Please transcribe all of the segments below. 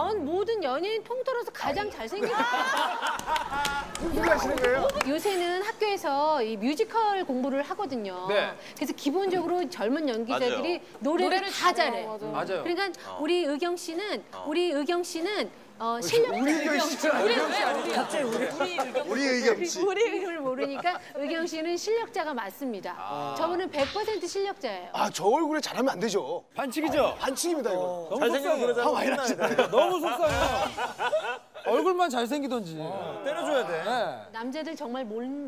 나온 모든 연예인 통틀어서 가장 잘생겼어요. 무슨 소리 하시는 거예요? 요새는 학교에서 이 뮤지컬 공부를 하거든요. 네. 그래서 기본적으로 젊은 연기자들이 노래를 다 잘해. 맞아요. 그러니까 우리 의경 씨는 실력자. 우리 의경 씨 갑자기 우리 의경 씨. 우리 의경을 모르니까 의경 씨는 실력자가 맞습니다. 저분은 100% 실력자예요. 아, 저 얼굴에 잘하면 안 되죠. 반칙이죠? 반칙입니다, 이거. 너무 속상해. 화 많이 나시네. 너무 속상해. 얼굴만 잘생기던지. 때려줘야 돼. 네. 남자들 정말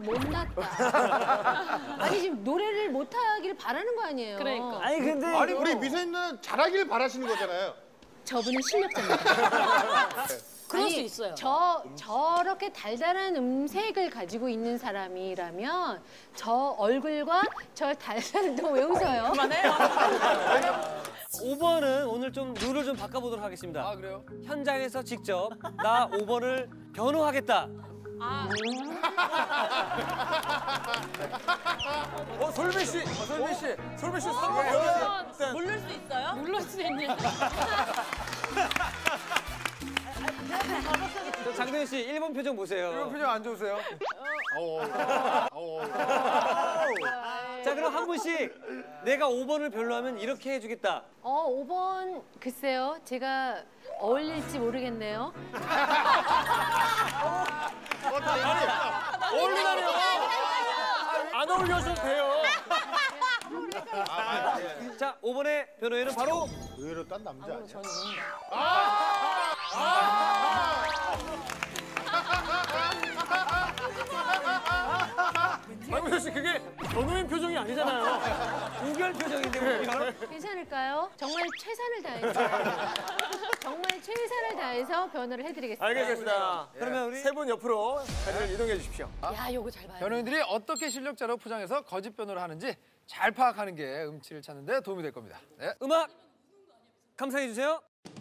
못났다. 아니 지금 노래를 못하길 바라는 거 아니에요. 그러니까. 아니 근데 아니, 우리 미선님은 잘하길 바라시는 거잖아요. 저분은 실력자입니다. 그럴 수 있어요. 저렇게 달달한 음색을 가지고 있는 사람이라면 저 얼굴과 저 달달한 왜 웃어요? 그만해요. 5번은 오늘 좀 룰을 좀 바꿔보도록 하겠습니다. 아, 그래요? 현장에서 직접 나 5번을 변호하겠다. 솔비 씨. 솔비 씨. 솔비 씨 모를 수 있어요? 모를 수 있냐? 장도연 씨 1번 표정 보세요. 이런 표정 안 좋으세요? 자 그럼 한 분씩 내가 5번을 별로하면 이렇게 해주겠다. 5번 글쎄요. 제가 어울릴지 모르겠네요. 어울리다니요. 안 어울려도 돼요. 자 5번의 변호인은 바로 의외로 딴 남자 아니야? 박민선 씨 그게 변호인 표정이 아니잖아요. 우결 표정인데 우결. 괜찮을까요? 정말 최선을 다해서 변호를 해드리겠습니다. 알겠습니다. 그러면 우리 세 분 옆으로 자리를 이동해 주십시오. 야, 요거 잘 봐요. 변호인들이 어떻게 실력자로 포장해서 거짓 변호를 하는지 잘 파악하는 게 음치를 찾는 데 도움이 될 겁니다. 네. 음악 감상해 주세요.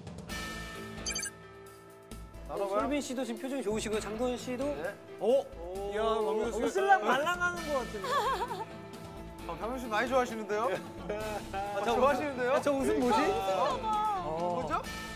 솔빈 씨도 지금 표정이 좋으시고요. 장도연 씨도. 네. 이야, 박민선 씨가. 슬랑 말랑하는 것 같은데. 강현 씨 많이 좋아하시는데요? 좋아하시는데요? 저 웃음 뭐지? 뭐죠?